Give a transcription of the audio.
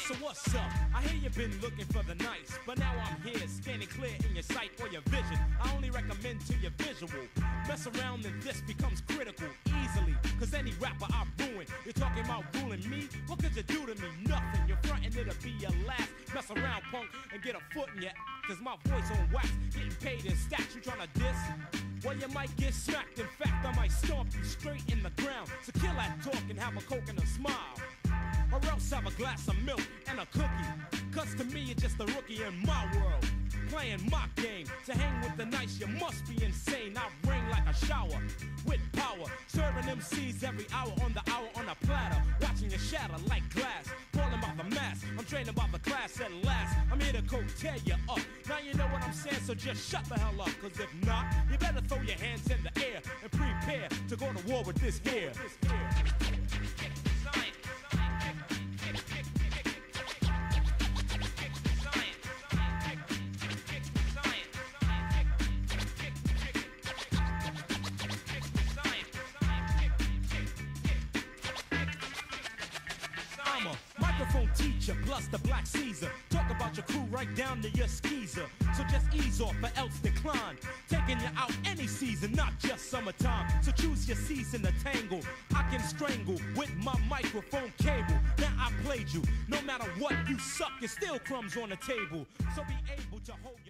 So what's up? I hear you've been looking for the nice, but now I'm here, standing clear in your sight or your vision. I only recommend to your visual. Mess around and this becomes critical easily, cause any rapper I ruin. You're talking about ruling me? What could you do to me? Nothing. You're frontin', it'll be your last. Mess around, punk, and get a foot in your ass. Cause my voice on wax, getting paid in stacks. You tryna diss? Well, you might get smacked. In fact, I might stomp you straight in the ground. So kill that talk and have a coke and a smile. Or else have a glass of milk and a cookie. Cause to me, you're just a rookie in my world, playing my game. To hang with the nice, you must be insane. I ring like a shower with power, serving MCs every hour on the platter, watching you shatter like glass. Falling by the mass, I'm training by the class at last. I'm here to go tear you up. Now you know what I'm saying, so just shut the hell up. Cause if not, you better throw your hands in the air and prepare to go to war with this here. Microphone teacher plus the black Caesar. Talk about your crew right down to your skeezer. So just ease off or else decline. Taking you out any season, not just summertime. So choose your season to tangle. I can strangle with my microphone cable. Now I played you. No matter what, you suck. There's still crumbs on the table. So be able to hold